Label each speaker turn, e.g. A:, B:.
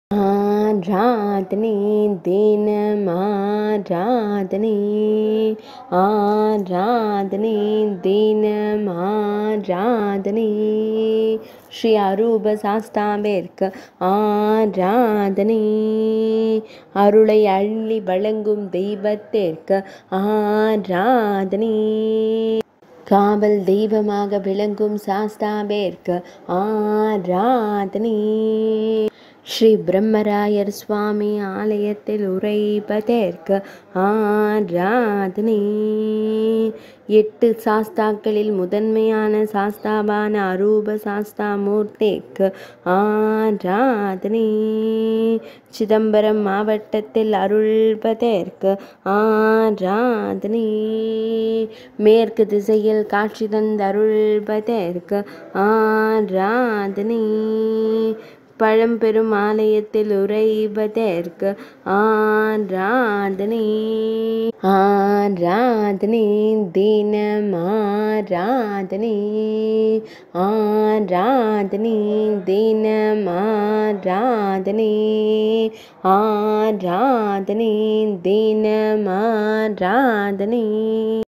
A: आराधने दीनमाराधने आराधने दीनमाराधने ஸ்ரீ அரூப சாஸ்தாவிற்கு ஆராதனை. அருளை அள்ளி வழங்கும் தெய்வத்திற்கு ஆராதனை. காவல் தெய்வமாக விளங்கும் சாஸ்தாவிற்கு ஆராதனை. ஸ்ரீ பிரம்மராயர் சுவாமி ஆலயத்தில் உரைப்பதற்கு ஆராதனை. 8 சாஸ்தாக்களில் முதன்மையான சாஸ்தாவான அரூப சாஸ்தாமூர்த்திக்கு ஆராதனை. சிதம்பரம் மாவட்டத்தில் அருள்வதற்கு ஆராதனை. மேற்கு திசையில் காட்சி தந்தருள்வதற்கு ஆராதனை. பழம்பெரும் ஆலயத்தில் உறைவதற்கு ஆராதனை. ஆராதனை தினமாராதனை. ஆராதனை தினமாராதனை. ஆராதனை தினமாராதனை.